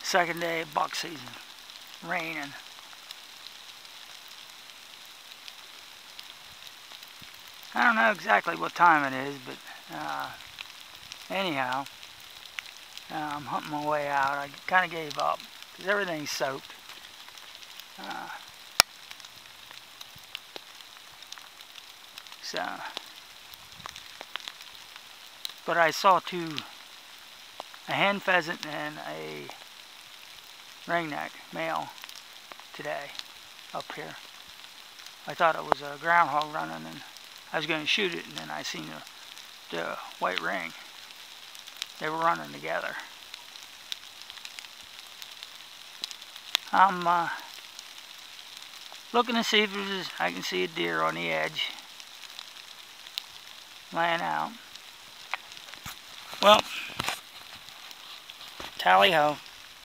Second day of buck season. Raining. I don't know exactly what time it is, but anyhow, I'm hunting my way out. I kind of gave up because everything's soaked. But I saw a hen pheasant and a ringneck male today up here. I thought it was a groundhog running, and I was going to shoot it, and then I seen the white ring. They were running together. I'm looking to see if I can see a deer on the edge laying out. Well, tally ho.